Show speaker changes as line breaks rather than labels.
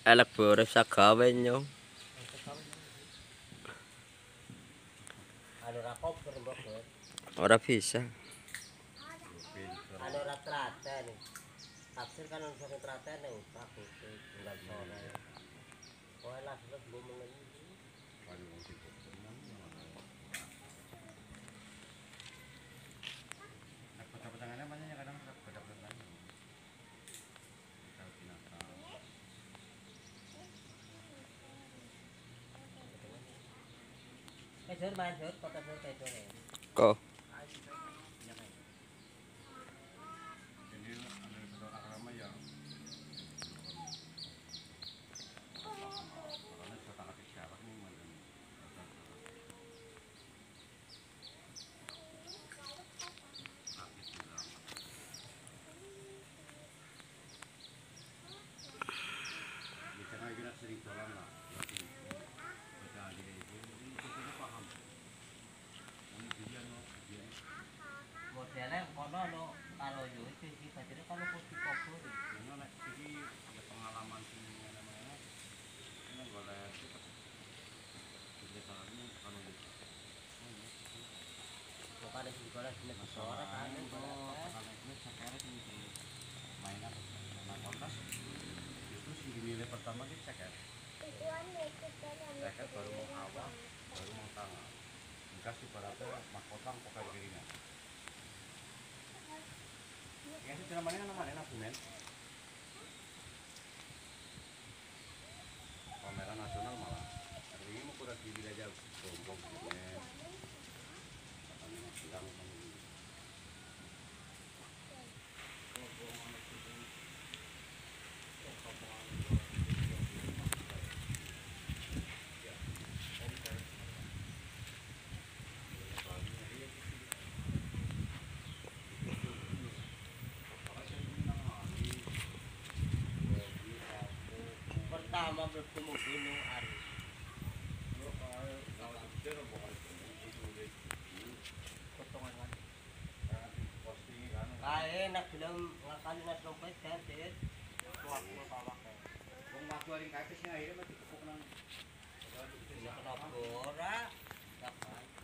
elek bore bisa gawe nyong.
Anu ra koper mbok, Bos.
Ora bisa.
Anu ra telaten. Tafsir kan ono sing telaten utak tinggal sore. Oh, elah terus belum mengenai.
Petang-petangannya banyak kadang petang-petang.
Sur main sur, kota sur kayak sur.
Kok
Jadi ada orang ramai ya. Karena setengah siapa nih mana? Bicara kita sering jalan lah. Baca di itu kita paham. Ini dia no dia.
Modelnya kono lo karo yo iki iki badine kalau posisi koper.
Ini nek iki ya pengalaman sing mana-mana. Ini boleh kita ini kalau gitu.
Bukan ada sekolah sini sore kan.
Karena ini sekarang ini mainan kontes itu sih nilai pertama kita ceker baru mau awal baru mau tanggal dikasih beratnya mahkota pakai dirinya ya sih namanya aku men pameran nasional malah hari ini mau kurang di wilayah Bombong men bilang
Pertama bertemu gunung Ari. Potongan kan. Enak bilang ngakali nas dompet kan, Dit. Waktu bawah kan.
wong waktu ring kakek sing akhirnya mati kepuk nang
Ini kenapa ora? Kapan?